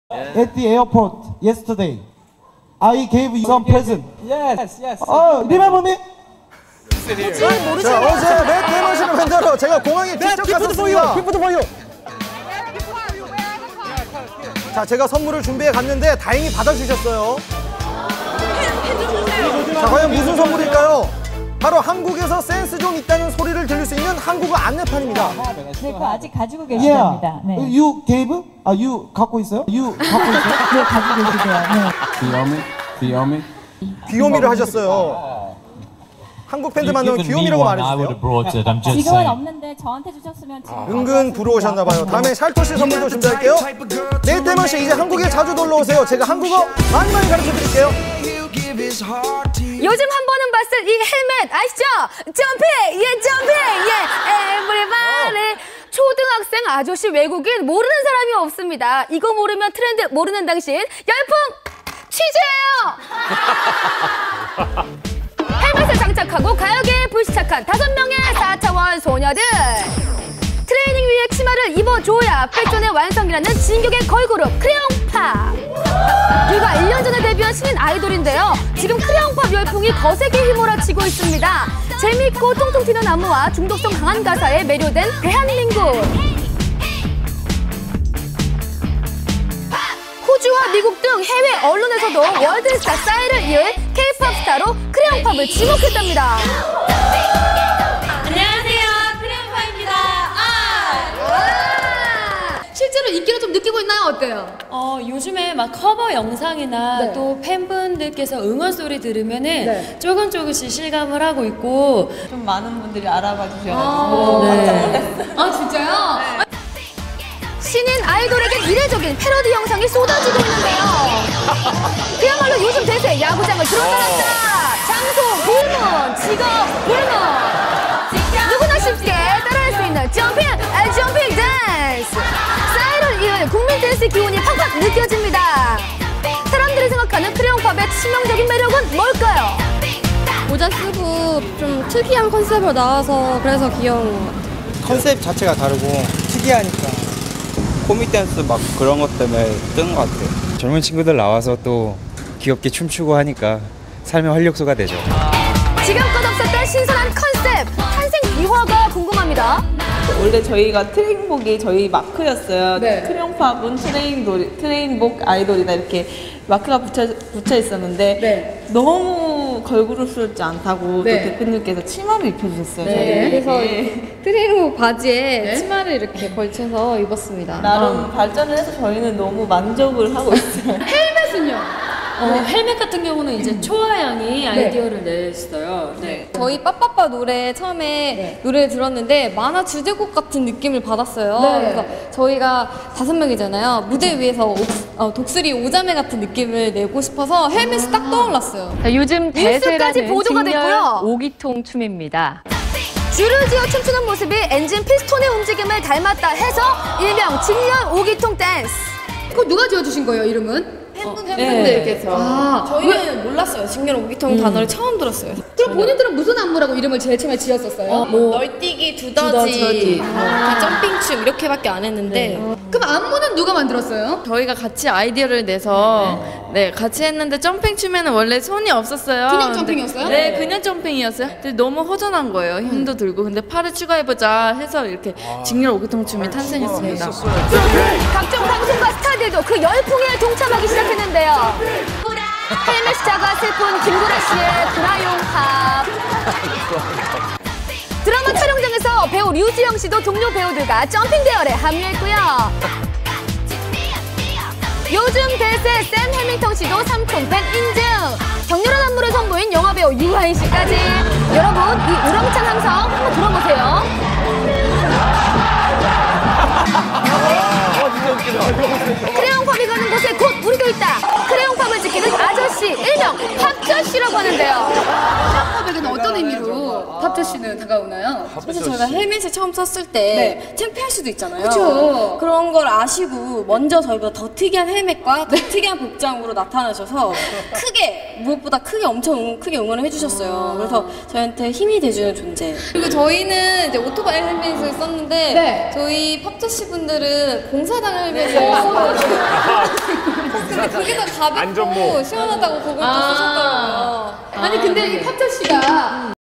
At the airport yesterday, I gave you some present. Yes. Oh, remember me? 자, 어제 맷 데머신을 만나러 제가 공항에 직접 갔었습니다. 자, 제가 선물을 준비해 갔는데 다행히 받아주셨어요. 자, 과연 무슨 선물일까요? 바로 한국에서 센스 좀 있다는 소리를 들을 수 있는 한국어 안내판입니다. 네, 그거 아직 가지고 계시답니다. 네. You gave? You 갖고 있어요? You 갖고 있어요? 네, 가지고 계시대요. 귀요미? 귀요미를 하셨어요. 한국 팬들 만나면 귀요미라고 말해주세요. 지금은 없는데 저한테 주셨으면 지금 은근 부러우셨나봐요. 다음에 샬토씨 선물도 준비할게요. 맷 데머신 이제 한국에 자주 놀러 오세요. 제가 한국어 많이 가르쳐드릴게요. 요즘 한 번은 봤을 이 헬멧 아시죠? 점핑! 예, 점핑! 예, everybody! 초등학생, 아저씨, 외국인 모르는 사람이 없습니다. 이거 모르면 트렌드 모르는 당신 열풍 취재예요! 헬멧을 장착하고 가요계에 불시착한 5명의 4차원 소녀들. 트레이닝 위에 치마를 입어줘야 패션의 완성이라는 진격의 걸그룹 크레용팝. 불과 1년 전에 데뷔한 신인 아이돌인데요. 지금 크레용팝 열풍이 거세게 휘몰아치고 있습니다. 재미있고 통통 튀는 안무와 중독성 강한 가사에 매료된 대한민국. 호주와 미국 등 해외 언론에서도 월드스타 싸이를 이을 K-팝 스타로 크레용팝을 지목했답니다. 실제로 인기를 좀 느끼고 있나요? 어때요? 요즘에 막 커버 영상이나 또 팬분들께서 응원 소리 들으면은 조금씩 실감을 하고 있고 좀 많은 분들이 알아봐 주셔가지고 깜짝 놀랐어요. 아 진짜요? 신인 아이돌에게 이례적인 패러디 영상이 쏟아지고 있는데요. 그야말로 요즘 대세 야구장을 들어다녔다. 장소 불문, 직업 불문. 누구나 쉽게 따라할 수 있는 점핑 댄스. 싸이를 이을 국민 댄스 기운이 팍팍 느껴집니다. 사람들이 생각하는 크레용팝의 치명적인 매력은 뭘까요? 모자 쓰고 좀 특이한 컨셉으로 나와서 그래서 귀여운 것 같아요. 컨셉 자체가 다르고 특이하니까 코믹 댄스 막 그런 것 때문에 뜨는 것 같아요. 젊은 친구들 나와서 또 귀엽게 춤추고 하니까 삶의 활력소가 되죠. 지금껏 없었던 신선한 컨셉, 탄생 비화가 궁금합니다. 원래 저희가 트레이닝복이 저희 마크였어요. 크레용팝은 트레이닝복 아이돌이다 이렇게 마크가 붙여 있었는데 너무 걸그룹스럽지 않다고 또 대표님께서 치마를 입혀주셨어요. 그래서 트레이닝복 바지에 치마를 이렇게 걸쳐서 입었습니다. 나름 발전을 해서 저희는 너무 만족을 하고 있어요. 헬멧은요? 헬멧 같은 경우는 이제 초아양이 아이디어를 냈어요. 저희 빠빠빠 노래 처음에 노래를 들었는데 만화 주제곡 같은 느낌을 받았어요. 그래서 저희가 5명이잖아요. 무대 위에서 독수리 오자매 같은 느낌을 내고 싶어서 헬멧이 딱 떠올랐어요. 요즘 뉴스까지 보도가 됐고요. 오기통 춤입니다. 줄을 지어 춤추는 모습이 엔진 피스톤의 움직임을 닮았다 해서 일명 직렬 오기통 댄스. 그거 누가 지어주신 거예요, 이름은? 팬분들께서. 저희는 몰랐어요. 직렬 오기통 단어를 처음 들었어요. 그럼 본인들은 무슨 안무라고 이름을 제일 처음에 지었었어요? 널뛰기, 두더지, 점핑춤 이렇게밖에 안 했는데. 그럼 안무는 누가 만들었어요? 저희가 같이 아이디어를 내서 같이 했는데 점핑춤에는 원래 손이 없었어요. 그냥 점핑이었어요? 네, 그냥 점핑이었어요. 근데 너무 허전한 거예요. 힘도 들고. 근데 팔을 추가해보자 해서 이렇게 직렬 오기통 춤이 탄생했습니다. 각종 방송과 스타들도 그 열풍에 동참하기 시작했는데요. 헬멧 스타가 슬픈 김구라 씨의 드라용팝. 드라마 촬영장에서 배우 류지영 씨도 동료 배우들과 점핑 대열에 합류했고요. 요즘 대세 샘 해밍턴 씨도 삼촌 팬 인증. 격렬한 안무를 선보인 영화배우 유하인 씨까지. 여러분, 이 우렁찬 함성 한번 들어보세요. 크레용팝이 가는 곳에 곧 우리도 있다. 크레용팝을 지키는 아저씨, 일명 팝저씨라고 하는데요. 크레용팝에게는 어떤 의미로 팝저씨는 다가오나요? 사실 저희가 헬멧을 처음 썼을 때 창피할 수도 있잖아요. 그렇죠. 그런 걸 아시고 먼저 저희보다 더 특이한 헬멧과 더 특이한 복장으로 나타나셔서 무엇보다 엄청 크게 응원을 해주셨어요. 그래서 저희한테 힘이 돼주는 존재. 그리고 저희는 이제 오토바이 헬멧을 썼는데 저희 팝저씨 분들은 공사장 헬멧을 써가지고 그게 더 가볍고 안전모. 시원하다고 그걸 또 쓰셨더라고요. 아니 근데 이 팝철 씨가